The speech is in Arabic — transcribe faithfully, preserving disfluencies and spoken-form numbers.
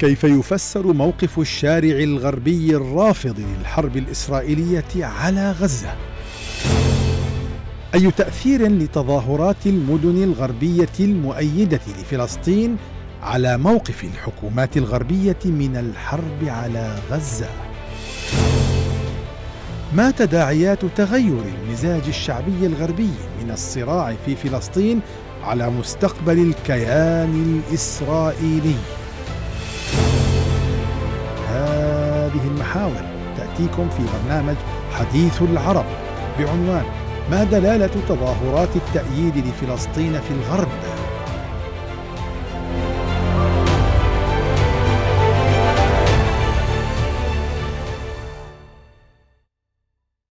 كيف يفسر موقف الشارع الغربي الرافض للحرب الإسرائيلية على غزة؟ أي تأثير لتظاهرات المدن الغربية المؤيدة لفلسطين على موقف الحكومات الغربية من الحرب على غزة؟ ما تداعيات تغير المزاج الشعبي الغربي من الصراع في فلسطين على مستقبل الكيان الإسرائيلي؟ هذه المحاور تأتيكم في برنامج حديث العرب بعنوان: ما دلالة تظاهرات التأييد لفلسطين في الغرب؟